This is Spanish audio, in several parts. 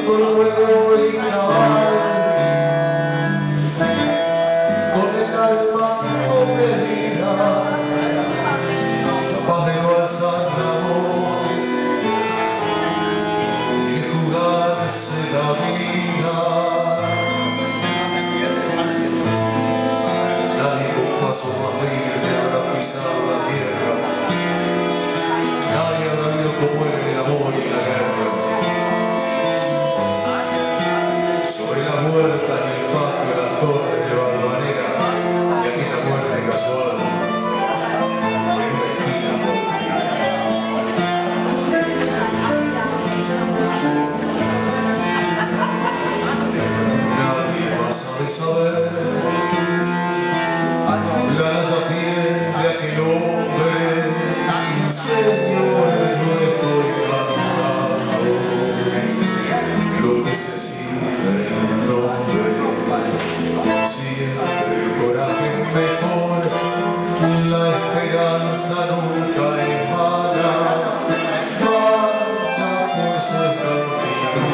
con ruedo y cabal, con el alma comedida, capaz de no alzar la voz y jugarse la vida. Nadie con paso más firme habrá pisado la tierra, nadie habrá visto cómo era el amor y la guerra. Sobre la puerta en el patio de la torre de Valvanera y aquella muerte casual en una esquina. Nadie más sabe saber la nada piel de aquel hombre. Señores, no estoy cansado, lo necesita el nombre. Siempre el coraje es mejor, la esperanza nunca es mala. Marcha pues esta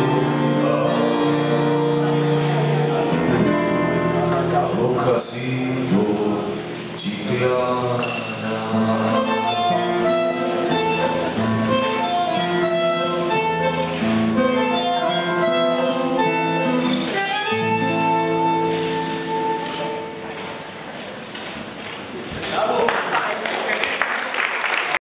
minuta, la boca así.